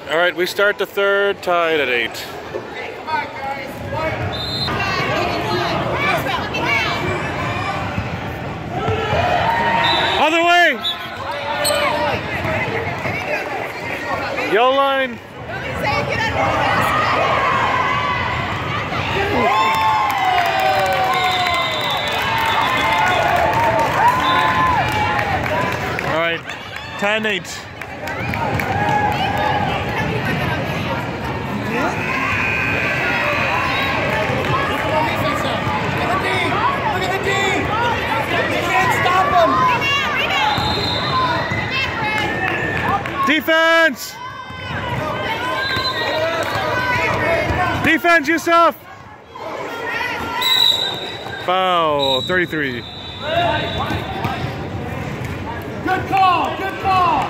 All right, we start the third, tied at 8. Other way! Yellow line. All right, 10-8. Defense! Defense, Yusuf! Foul, 33. Good call, good call!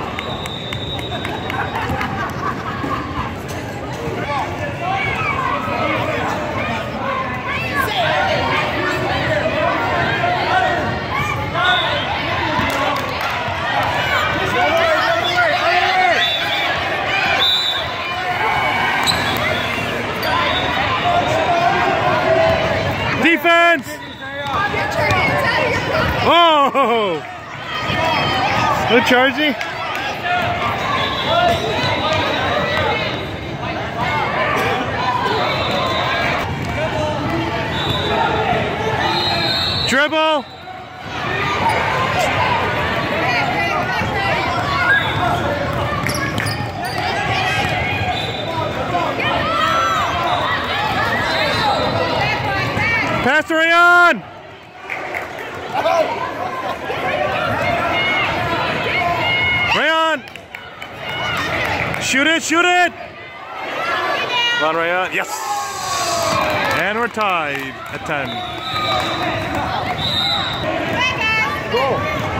Defense! Oh! No charging? Dribble! Pass to Rayon! Rayon! Shoot it, shoot it! Come on, Rayon. Yes! And we're tied at 10. Go!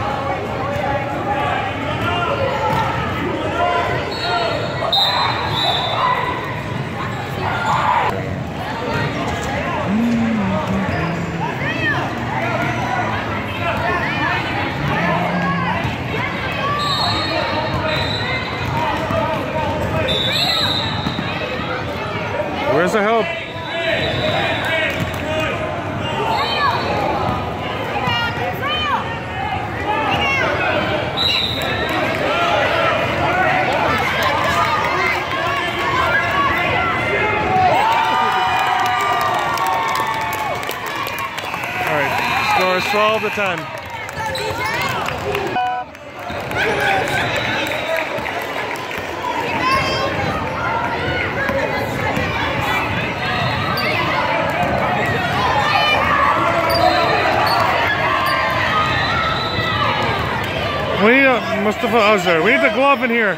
Where's the help? All right, score is 12-10. We need Mustafa Azhar. We need the glove in here.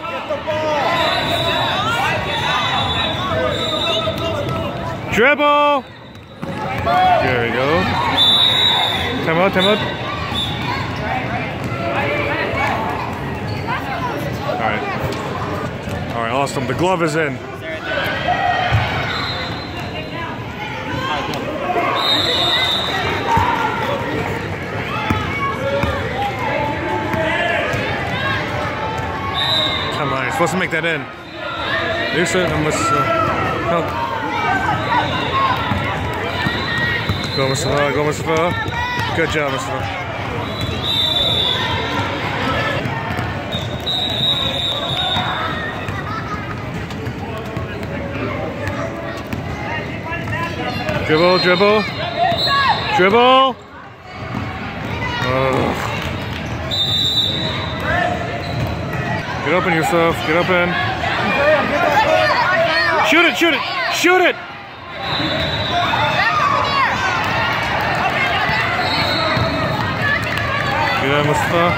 Dribble. There we go. Time out, time out. All right, awesome. The glove is in. Come on, you're supposed to make that in. Lisa, I must help. Go, Mustafa, go, Mustafa. Good job, Mustafa. Dribble, dribble. Dribble. Get up in yourself. Get up in. Shoot it, shoot it, shoot it! Get up, Mustafa.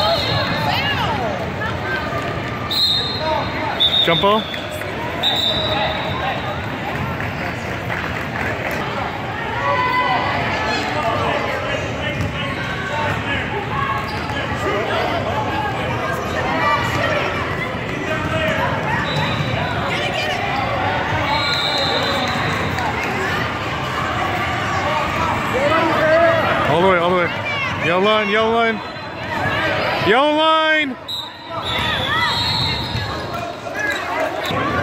Jump ball. All the way, all the way. Yellow line, yellow line. Yellow line!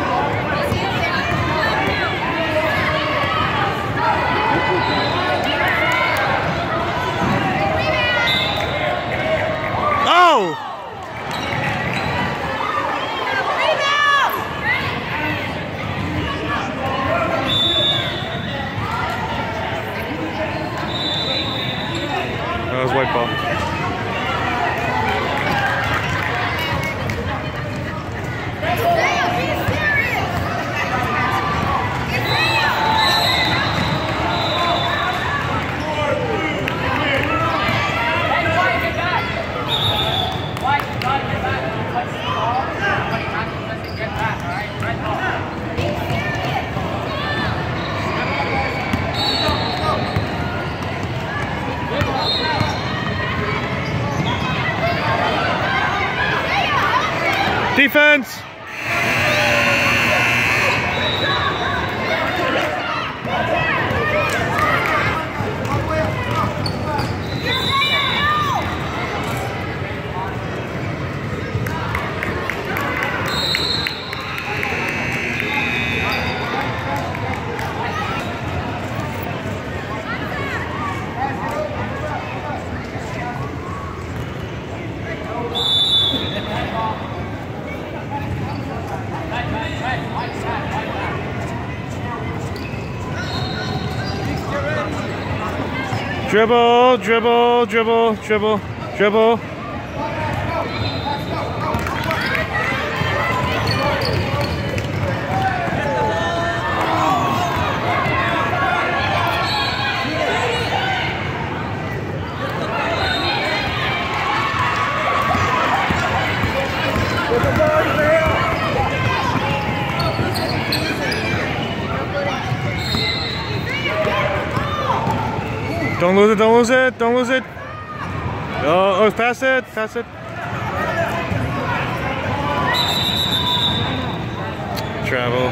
Defense! Dribble, dribble, dribble, dribble, dribble. Don't lose it, don't lose it, don't lose it. Oh, pass it, pass it. Travel.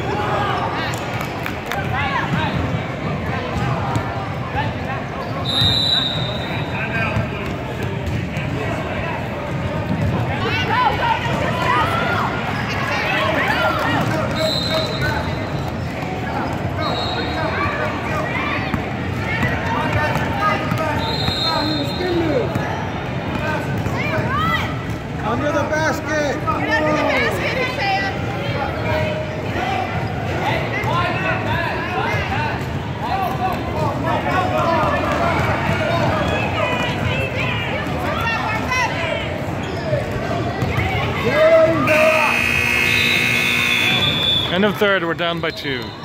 Under the basket! Get under the basket, Isaiah! End of third, we're down by 2.